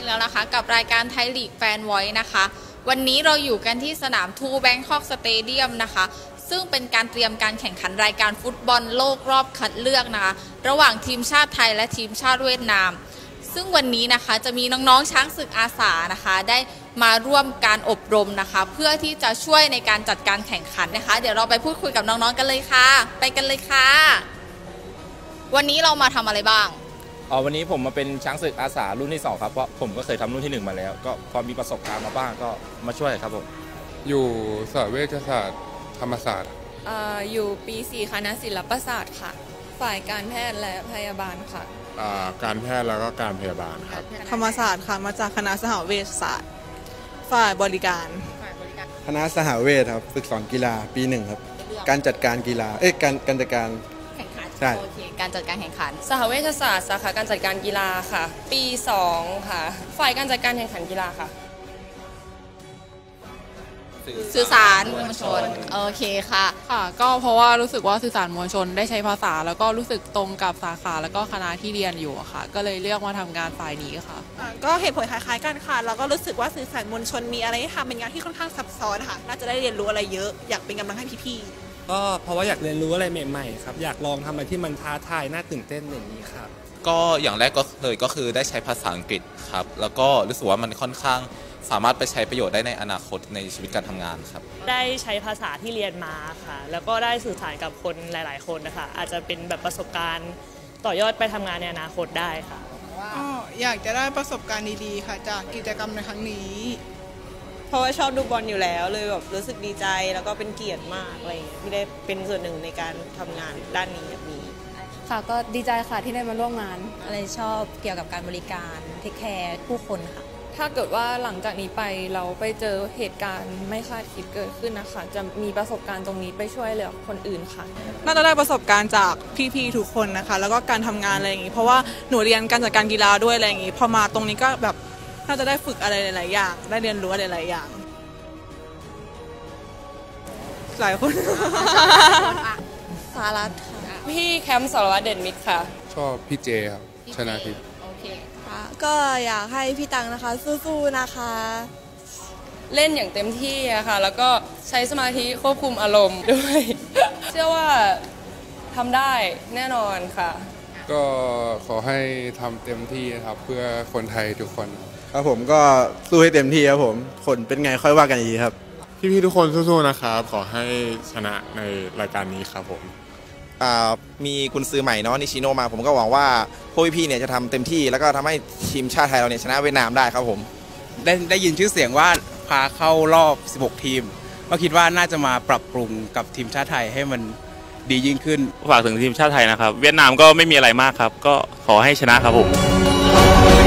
แล้วนะคะกับรายการไทยลีกแฟนไวท์นะคะวันนี้เราอยู่กันที่สนามทูแบงคอกสเตเดียมนะคะซึ่งเป็นการเตรียมการแข่งขันรายการฟุตบอลโลกรอบคัดเลือกนะคะระหว่างทีมชาติไทยและทีมชาติเวียดนามซึ่งวันนี้นะคะจะมีน้องๆช้างศึกอาสานะคะได้มาร่วมการอบรมนะคะเพื่อที่จะช่วยในการจัดการแข่งขันนะคะเดี๋ยวเราไปพูดคุยกับน้องๆกันเลยค่ะไปกันเลยค่ะวันนี้เรามาทำอะไรบ้างวันนี้ผมมาเป็นช้างศึกอาสารุ่นที่2ครับเพราะผมก็เคยทำรุ่นที่1มาแล้วก็พอมีประสบการณ์มาบ้างก็มาช่วยครับผมอยู่สายเวชศาสตร์ธรรมศาสตร์อยู่ปี4คณะศิลปศาสตร์ค่ะฝ่ายการแพทย์และพยาบาลค่ะการแพทย์แล้วก็การพยาบาลครับธรรมศาสตร์ค่ะมาจากคณะสหเวชศาสตร์ฝ่ายบริการคณะสหเวชครับฝึกสอนกีฬาปี1ครับการจัดการกีฬาการจัดการแข่งขันใช่โอเคการจัดการแข่งขันสหเวชศาสตร์สาขาการจัดการกีฬาค่ะปี2ค่ะฝ่ายการจัดการแข่งขันกีฬาค่ะสื่อสารมวลชนโอเคค่ะก็เพราะว่ารู้สึกว่าสื่อสารมวลชนได้ใช้ภาษาแล้วก็รู้สึกตรงกับสาขาแล้วก็คณะที่เรียนอยู่ค่ะก็เลยเลือกมาทำงานฝ่ายนี้ค่ะก็เหตุผลคล้ายๆกันค่ะแล้วก็รู้สึกว่าสื่อสารมวลชนมีอะไรให้ทำเป็นงานที่ค่อนข้างซับซ้อนค่ะน่าจะได้เรียนรู้อะไรเยอะอยากเป็นกำลังให้พี่ๆก็เพราะว่าอยากเรียนรู้อะไรใหม่ๆครับอยากลองทำอะไรที่มันท้าทายน่าตื่นเต้นอย่างนี้ครับก็อย่างแรกก็คือได้ใช้ภาษาอังกฤษครับแล้วก็รู้สึกว่ามันค่อนข้างสามารถไปใช้ประโยชน์ได้ในอนาคตในชีวิตการทำงานครับได้ใช้ภาษาที่เรียนมาค่ะแล้วก็ได้สื่อสารกับคนหลายๆคนนะคะอาจจะเป็นแบบประสบการณ์ต่อยอดไปทำงานในอนาคตได้ค่ะอยากจะได้ประสบการณ์ดีๆค่ะจากกิจกรรมในครั้งนี้เพราะว่าชอบดูบอลอยู่แล้วเลยแบบรู้สึกดีใจแล้วก็เป็นเกียรติมากอะไรอย่างเงี้ยที่ได้เป็นส่วนหนึ่งในการทำงานด้านนี้แบบนี้ค่ะก็ดีใจค่ะที่ได้มาร่วมงานอะไรชอบเกี่ยวกับการบริการเทคแคร์ผู้คนค่ะถ้าเกิดว่าหลังจากนี้ไปเราไปเจอเหตุการณ์ไม่คาดคิดเกิดขึ้นนะคะจะมีประสบการณ์ตรงนี้ไปช่วยเหลือคนอื่นค่ะน่าจะได้ประสบการณ์จากพี่ๆทุกคนนะคะแล้วก็การทำงานอะไรอย่างนี้เพราะว่าหนูเรียนการจัดการกีฬาด้วยอะไรอย่างนี้พอมาตรงนี้ก็แบบน่าจะได้ฝึกอะไรหลายๆอย่างได้เรียนรู้อะไรหลายอย่างหลายคนสารัตค่ะพี่แคมป์สารวัตรเด่นมิตรค่ะชอบพี่เจครับชนะทิพย์โอเคค่ะก็อยากให้พี่ตังนะคะสู้ๆนะคะเล่นอย่างเต็มที่อะค่ะแล้วก็ใช้สมาธิควบคุมอารมณ์ด้วยเชื่อว่าทำได้แน่นอนค่ะก็ขอให้ทำเต็มที่นะครับเพื่อคนไทยทุกคนครับผมก็สู้ให้เต็มที่ครับผมผลเป็นไงค่อยว่ากันอีกทีครับพี่ๆทุกคนสู้ๆนะครับขอให้ชนะในรายการนี้ครับผมมีกุนซือใหม่เนาะนิชิโนะมาผมก็หวังว่าพวกพี่ๆเนี่ยจะทำเต็มที่แล้วก็ทำให้ทีมชาติไทยเราเนี่ยชนะเวียดนามได้ครับผมได้ยินชื่อเสียงว่าพาเข้ารอบ16ทีมก็คิดว่าน่าจะมาปรับปรุงกับทีมชาติไทยให้มันดียิ่งขึ้นฝากถึงทีมชาติไทยนะครับเวียดนามก็ไม่มีอะไรมากครับก็ขอให้ชนะครับผม